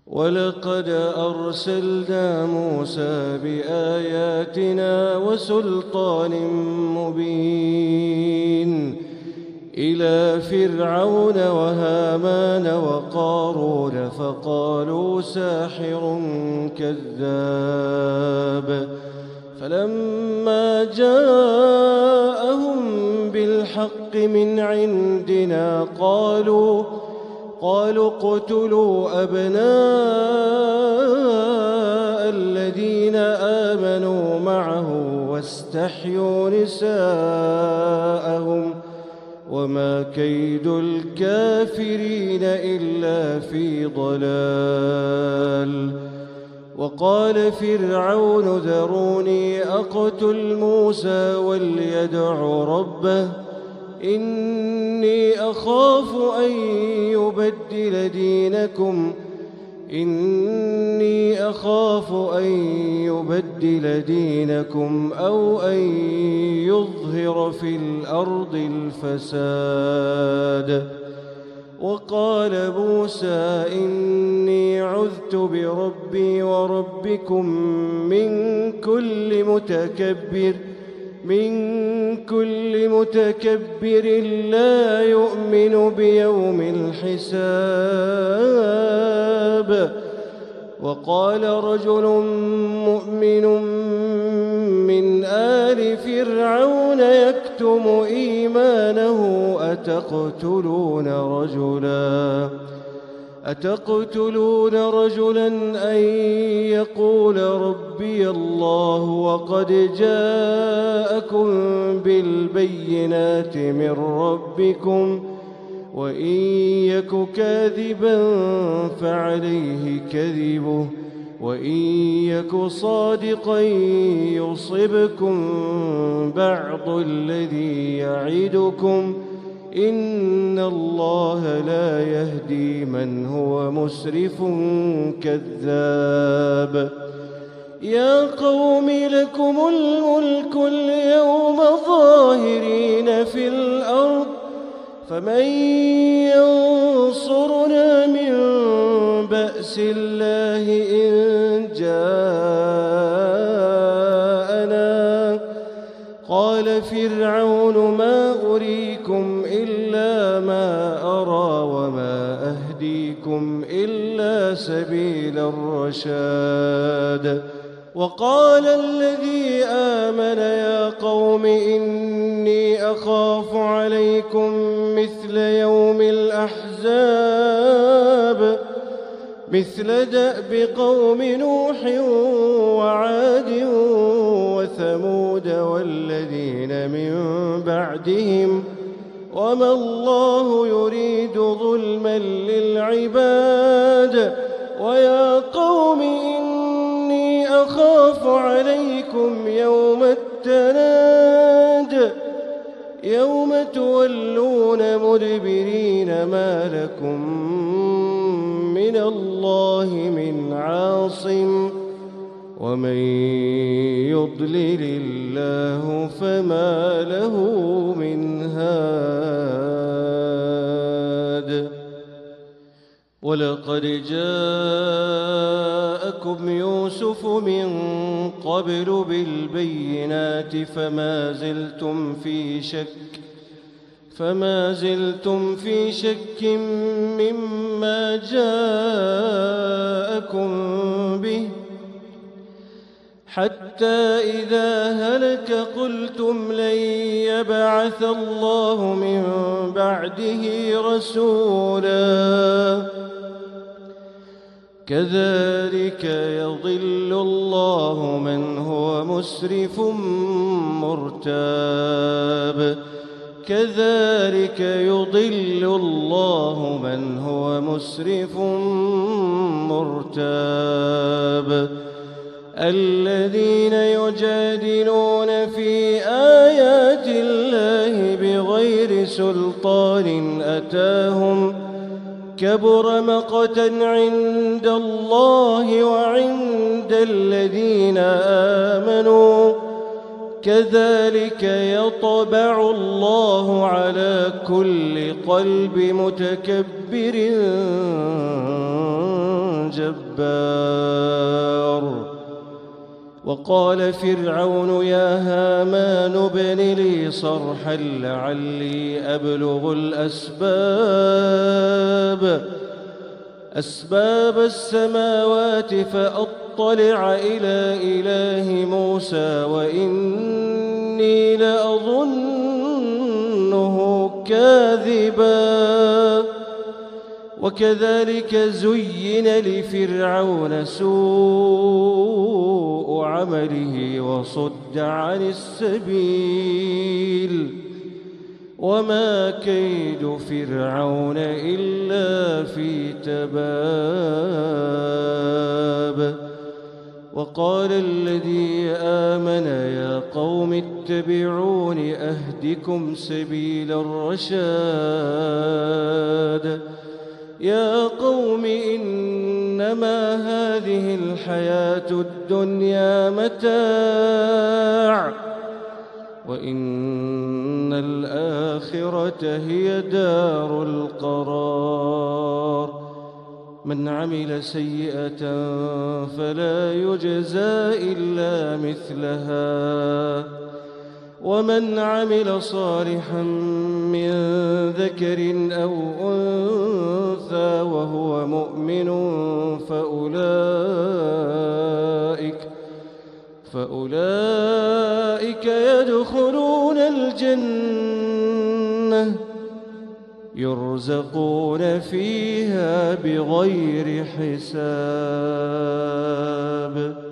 ولقد أرسلنا موسى بآياتنا وسلطان مبين إلى فرعون وهامان وقارون فقالوا ساحر كذاب. فلما جاءهم بالحق من عندنا قالوا اقتلوا أبناء الذين آمنوا معه واستحيوا نساءهم وما كيد الكافرين إلا في ضلال. وقال فرعون ذروني أقتل موسى وليدع ربه إني أخاف أن يبدل دينكم أو أن يظهر في الأرض الفساد. وقال موسى إني عذت بربي وربكم من كل متكبر لا يؤمن بيوم الحساب. وقال رجل مؤمن من آل فرعون يكتم إيمانه أتقتلون رجلا أن يقول ربي الله وقد جاءكم بالبينات من ربكم وإن يك كاذبا فعليه كذبه وإن يك صادقا يصبكم بعض الذي يعدكم إن الله لا يهدي من هو مسرف كذاب. يا قوم لكم الملك اليوم ظاهرين في الأرض فمن ينصرنا من بأس الله إن جاءنا. قال فرعون ما أريكم إلا ما أرى وما أهديكم إلا سبيل الرشاد. وقال الذي آمن يا قوم إني أخاف عليكم مثل يوم الأحزاب مثل دأب قوم نوح وعاد وثمود والذين من بعدهم وما الله يريد ظلما للعباد. ويا قوم إني أخاف عليكم يوم التناد يوم تولون مدبرين ما لكم من الله من عاصم ومن يضلل الله فما له من هاد. ولقد جاءكم يوسف من قبل بالبينات فما زلتم في شك مما جاءكم به حتى إذا هلك قلتم لن يبعث الله من بعده رسولا. كذلك يضل الله من هو مسرف مرتاب. الذين يجادلون في آيات الله بغير سلطان أتاهم كبر مقتا عند الله وعند الذين آمنوا كذلك يطبع الله على كل قلب متكبر جبار. وقال فرعون يا هامان ابن لي صرحا لعلي أبلغ أسباب السماوات فأطلع إلى إله موسى وإني لأظنه كاذبا. وكذلك زين لفرعون سوء عمله وصد عن السبيل وما كيد فرعون إلا في تباب. وقال الذي آمن يا قوم اتبعون أهدكم سبيل الرشاد. يا قوم إنما هذه الحياة الدنيا متاع وإن الآخرة هي دار القرار. من عمل سيئة فلا يجزى إلا مثلها ومن عمل صالحا من ذكر أو أنثى وهو مؤمن فأولئك يدخلون الجنة يرزقون فيها بغير حساب.